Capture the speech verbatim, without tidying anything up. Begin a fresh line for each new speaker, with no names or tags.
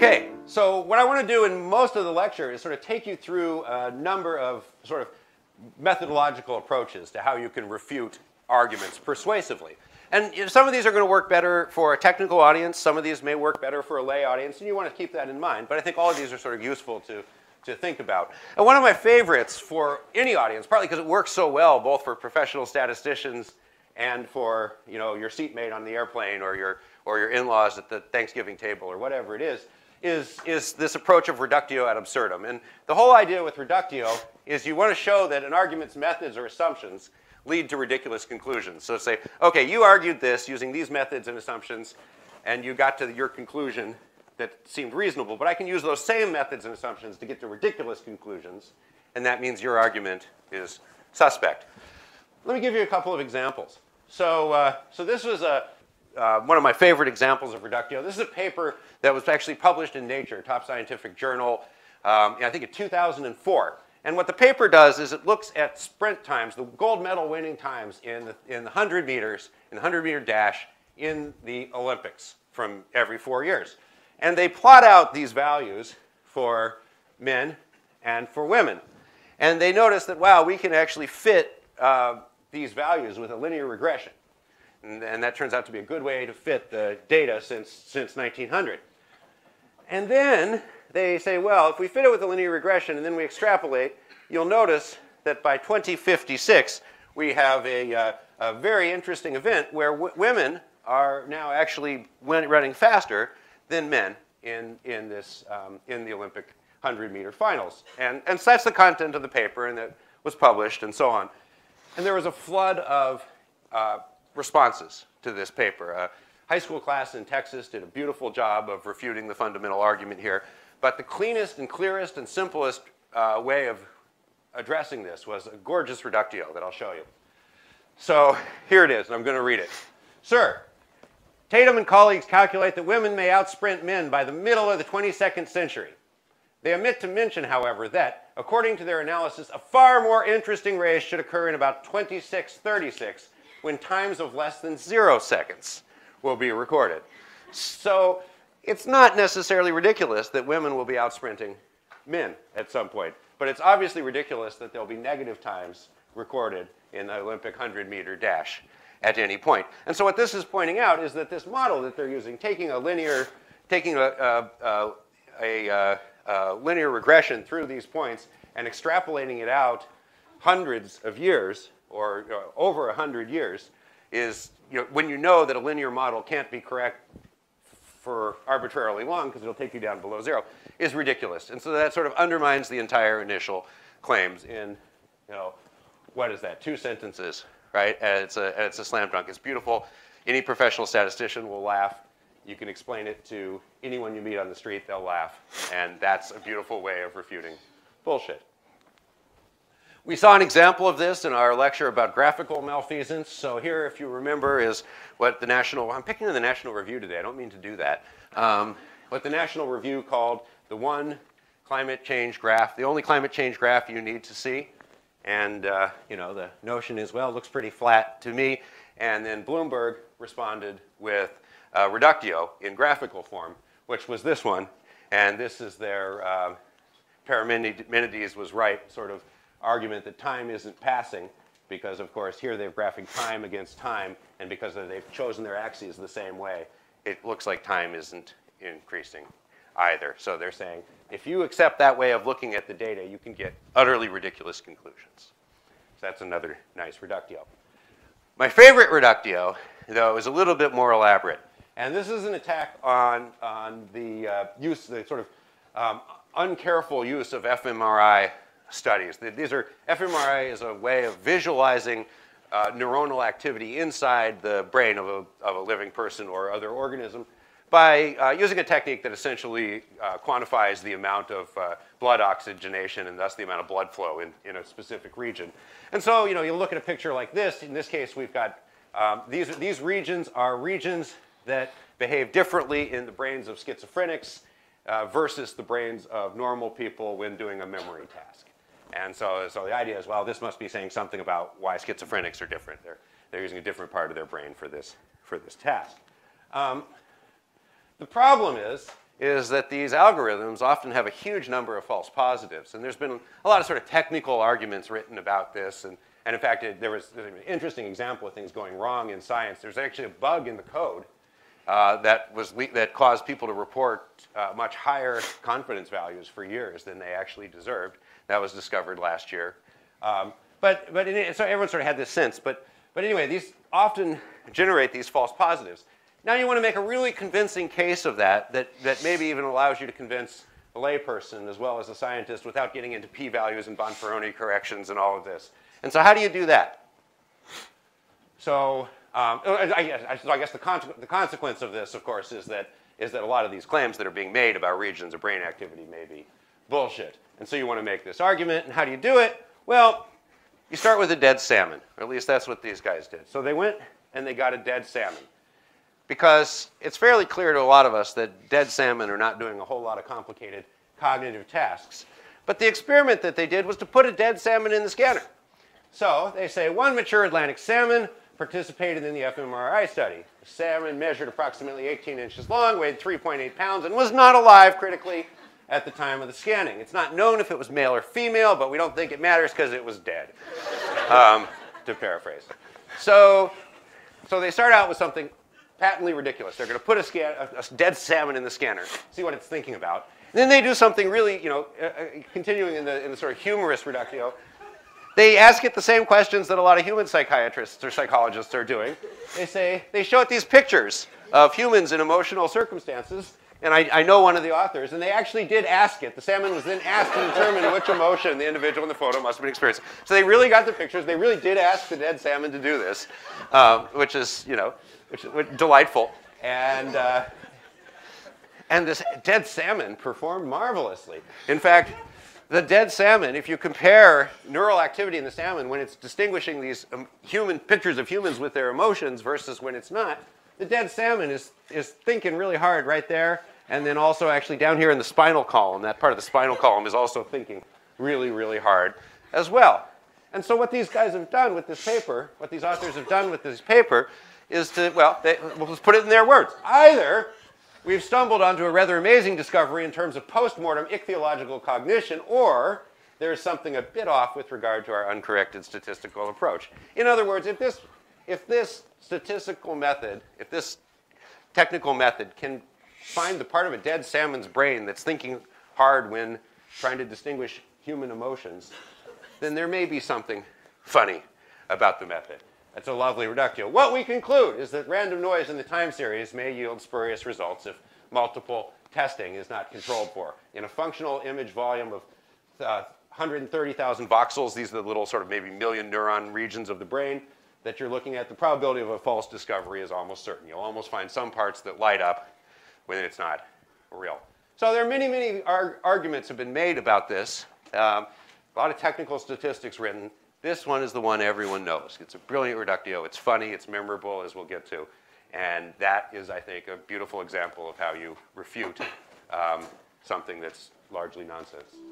Okay, so what I want to do in most of the lecture is sort of take you through a number of sort of methodological approaches to how you can refute arguments persuasively. And you know, some of these are going to work better for a technical audience. Some of these may work better for a lay audience, and you want to keep that in mind. But I think all of these are sort of useful to, to think about. And one of my favorites for any audience, partly because it works so well both for professional statisticians and for you know, your seatmate on the airplane or your, or your in-laws at the Thanksgiving table or whatever it is, is, is this approach of reductio ad absurdum. And the whole idea with reductio is you want to show that an argument's methods or assumptions lead to ridiculous conclusions. So say, okay, you argued this using these methods and assumptions, and you got to your conclusion that seemed reasonable, but I can use those same methods and assumptions to get to ridiculous conclusions, and that means your argument is suspect. Let me give you a couple of examples. So, uh, so this was a, uh, one of my favorite examples of reductio. This is a paper that was actually published in Nature, top scientific journal, um, I think in two thousand four. And what the paper does is it looks at sprint times, the gold medal winning times in the, in the one hundred meters, in the one hundred meter dash in the Olympics from every four years. And they plot out these values for men and for women. And they notice that, wow, we can actually fit uh, these values with a linear regression. And, and that turns out to be a good way to fit the data since, since nineteen hundred. And then they say, well, if we fit it with a linear regression and then we extrapolate, you'll notice that by twenty fifty-six, we have a, uh, a very interesting event where w women are now actually running faster than men in, in, this, um, in the Olympic one hundred meter finals. And, and so that's the content of the paper, and it was published and so on. And there was a flood of uh, responses to this paper. A high school class in Texas did a beautiful job of refuting the fundamental argument here. But the cleanest and clearest and simplest uh, way of addressing this was a gorgeous reductio that I'll show you. So here it is, and I'm going to read it. Sir, Tatum and colleagues calculate that women may outsprint men by the middle of the twenty-second century. They omit to mention, however, that, according to their analysis, a far more interesting race should occur in about twenty-six thirty-six, when times of less than zero seconds will be recorded. So it's not necessarily ridiculous that women will be outsprinting men at some point, but it's obviously ridiculous that there'll be negative times recorded in the Olympic one hundred meter dash at any point. And so what this is pointing out is that this model that they're using, taking a linear, taking a, a, a, a, a, a linear regression through these points and extrapolating it out hundreds of years or uh, over a hundred years is, you know, when you know that a linear model can't be correct for arbitrarily long, because it'll take you down below zero, is ridiculous. And so that sort of undermines the entire initial claims in, you know, what is that, two sentences, right? And it's a, and it's a slam dunk. It's beautiful. Any professional statistician will laugh. You can explain it to anyone you meet on the street, they'll laugh. And that's a beautiful way of refuting bullshit. We saw an example of this in our lecture about graphical malfeasance. So here, if you remember, is what the National, I'm picking on the National Review today. I don't mean to do that. Um, what the National Review called the one climate change graph, the only climate change graph you need to see. And uh, you know, the notion is, well, it looks pretty flat to me. And then Bloomberg responded with uh, reductio in graphical form, which was this one. And this is their uh, Parmenides was right sort of argument that time isn't passing, because of course here they're graphing time against time, and because they've chosen their axes the same way, it looks like time isn't increasing either. So they're saying, if you accept that way of looking at the data, you can get utterly ridiculous conclusions. So that's another nice reductio. My favorite reductio, though, is a little bit more elaborate. And this is an attack on, on the uh, use, the sort of um, uncareful use of fMRI studies. These are, fMRI is a way of visualizing uh, neuronal activity inside the brain of a, of a living person or other organism by uh, using a technique that essentially uh, quantifies the amount of uh, blood oxygenation and thus the amount of blood flow in, in a specific region. And so, you know, you look at a picture like this. In this case, we've got um, these, these regions are regions that behave differently in the brains of schizophrenics uh, versus the brains of normal people when doing a memory task. And so, so the idea is, well, this must be saying something about why schizophrenics are different. They're, they're using a different part of their brain for this, for this task. Um, the problem is, is that these algorithms often have a huge number of false positives. And there's been a lot of sort of technical arguments written about this. And, and in fact, it, there was an interesting example of things going wrong in science. There's actually a bug in the code uh, that, was that caused people to report uh, much higher confidence values for years than they actually deserved. That was discovered last year. Um, but but in, so everyone sort of had this sense. But, but anyway, these often generate these false positives. Now you want to make a really convincing case of that, that, that maybe even allows you to convince a layperson as well as a scientist without getting into p-values and Bonferroni corrections and all of this. And so how do you do that? So um, I, guess, I guess the, con the consequence of this, of course, is that, is that a lot of these claims that are being made about regions of brain activity may be bullshit. And so you want to make this argument. And how do you do it? Well, you start with a dead salmon, or at least that's what these guys did. So they went and they got a dead salmon. Because it's fairly clear to a lot of us that dead salmon are not doing a whole lot of complicated cognitive tasks. But the experiment that they did was to put a dead salmon in the scanner. So they say one mature Atlantic salmon participated in the fMRI study. The salmon measured approximately eighteen inches long, weighed three point eight pounds, and was not alive critically at the time of the scanning. It's not known if it was male or female, but we don't think it matters because it was dead, um, to paraphrase. So, so they start out with something patently ridiculous. They're going to put a, scan, a, a dead salmon in the scanner, see what it's thinking about. And then they do something really, you know, uh, uh, continuing in the, in the sort of humorous reductio. They ask it the same questions that a lot of human psychiatrists or psychologists are doing. They say, they show it these pictures of humans in emotional circumstances. And I, I know one of the authors, and they actually did ask it. The salmon was then asked to determine which emotion the individual in the photo must have been experiencing. So they really got the pictures. They really did ask the dead salmon to do this, um, which is, you know, which is delightful. And, uh, and this dead salmon performed marvelously. In fact, the dead salmon, if you compare neural activity in the salmon when it's distinguishing these um, human pictures of humans with their emotions versus when it's not, the dead salmon is, is thinking really hard right there. And then also actually down here in the spinal column, that part of the spinal column is also thinking really, really hard as well. And so what these guys have done with this paper, what these authors have done with this paper, is to, well, they, we'll just put it in their words. Either we've stumbled onto a rather amazing discovery in terms of post-mortem ichthyological cognition, or there's something a bit off with regard to our uncorrected statistical approach. In other words, if this, if this statistical method, if this technical method can find the part of a dead salmon's brain that's thinking hard when trying to distinguish human emotions, then there may be something funny about the method. That's a lovely reductio. What we conclude is that random noise in the time series may yield spurious results if multiple testing is not controlled for. In a functional image volume of uh, one hundred thirty thousand voxels, these are the little sort of maybe million neuron regions of the brain that you're looking at, the probability of a false discovery is almost certain. You'll almost find some parts that light up when it's not real. So there are many, many arg arguments have been made about this. Um, a lot of technical statistics written. This one is the one everyone knows. It's a brilliant reductio. It's funny. It's memorable, as we'll get to. And that is, I think, a beautiful example of how you refute um, something that's largely nonsense.